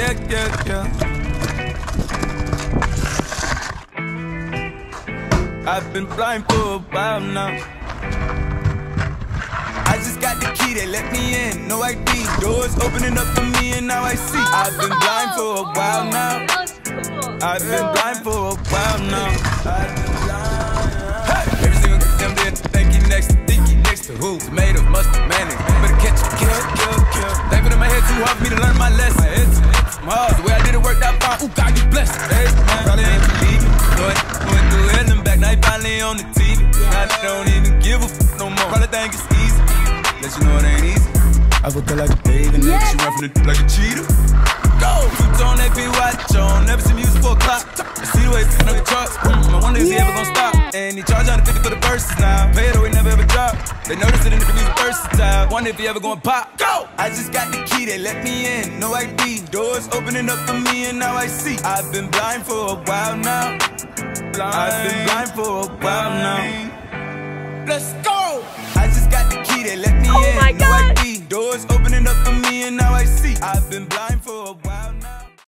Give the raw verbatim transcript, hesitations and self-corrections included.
Yeah, yeah, yeah. I've been blind for a while now. I just got the key, they let me in, no I D. Doors opening up for me and now I see. I've been blind for a while now. I've been blind for a while now. I've been blind. Hey! Every single damn day, think you next to, think you next to who? Tomato, mustard, mayonnaise. Better catch it, kill, kill, kill. Thankful in my head too hard for me to learn my lesson. My head's hard. The way I did it worked out fine. Ooh, God, you blessed. Hey, man, probably ain't believe it. Know it, went through hell and back. Now you finally on the T V. Now I don't even give a f no more. Probably think it's easy. Let you know it ain't easy. I woke up like a baby, and yeah. She run from the like a cheetah. Go! Put on that big watch on, never see music for a clock. I see the way it's on the charts. Mm, I wonder if yeah. he ever gon' stop. And he charge one hundred fifty for the verses now. Pay it away, never ever drop. They notice it in the music versatile. Wonder if he ever gon' pop. Go! I just got the key, they let me in, no I D. Doors opening up for me and now I see. I've been blind for a while now. Blind. I've been blind for a while now.